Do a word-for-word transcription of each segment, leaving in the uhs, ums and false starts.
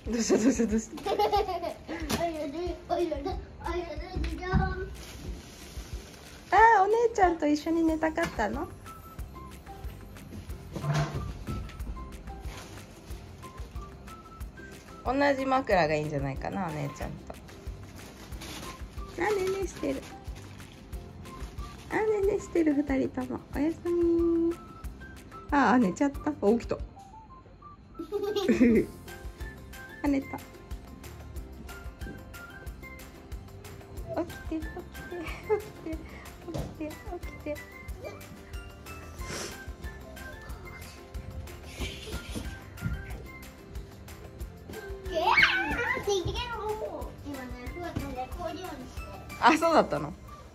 どうしたどうしたどうした。ああ、お姉ちゃんと一緒に寝たかったの？同じ枕がいいんじゃないかな、お姉ちゃんと。あ、ねねしてる。あ、ねねしてる、二人とも。おやすみ。ああ、寝ちゃった。起きた。あ、寝た。起きて、起きて、起きて、起きて、起きて。あ、そうだったの。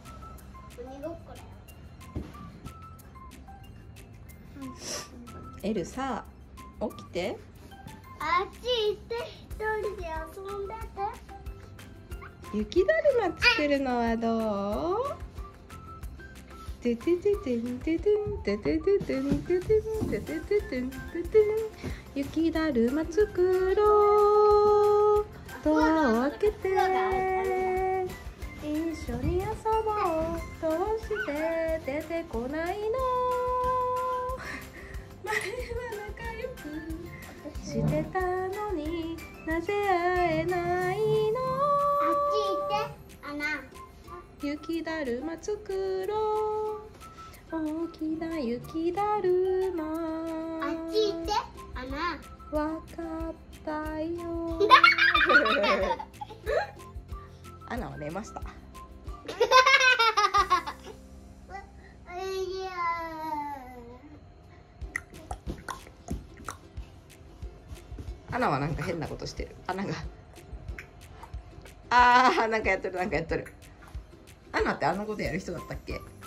エルさ、起きて。 あっち行って一人で遊んでて。 雪だるま作るのはどう？ててててんててんててててんててんててててんててん。雪だるま作ろう。ドアを開けて一緒に遊ぼう。どうして出てこないの？前は仲良くしてたのになぜ会えないの？ あっち行って穴。 雪だるま作ろう。大きな雪だるま。 あっち行って穴。 わかったよ。アナは寝ました。アナはなんか変なことしてる。アナが。ああ、なんかやってる、なんかやってる。アナってあんなことやる人だったっけ？